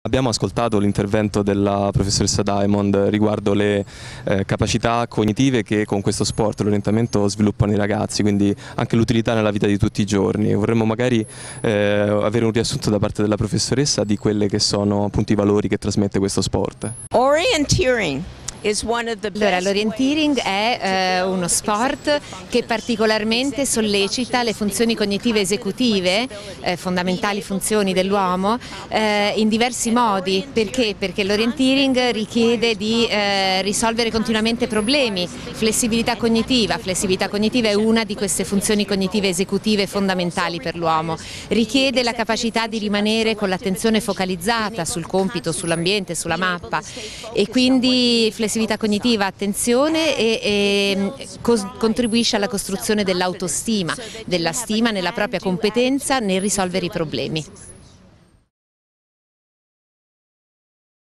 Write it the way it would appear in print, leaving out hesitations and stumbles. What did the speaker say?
Abbiamo ascoltato l'intervento della professoressa Diamond riguardo le capacità cognitive che con questo sport, l'orientamento, sviluppano i ragazzi, quindi anche l'utilità nella vita di tutti i giorni. Vorremmo magari avere un riassunto da parte della professoressa di quelli che sono appunto i valori che trasmette questo sport. Orienteering. Allora, l'orienteering è uno sport che particolarmente sollecita le funzioni cognitive esecutive, fondamentali funzioni dell'uomo, in diversi modi. Perché? Perché l'orienteering richiede di risolvere continuamente problemi, flessibilità cognitiva è una di queste funzioni cognitive esecutive fondamentali per l'uomo, richiede la capacità di rimanere con l'attenzione focalizzata sul compito, sull'ambiente, sulla mappa, e quindi flessibilità cognitiva, attenzione, e contribuisce alla costruzione dell'autostima, della stima nella propria competenza nel risolvere i problemi.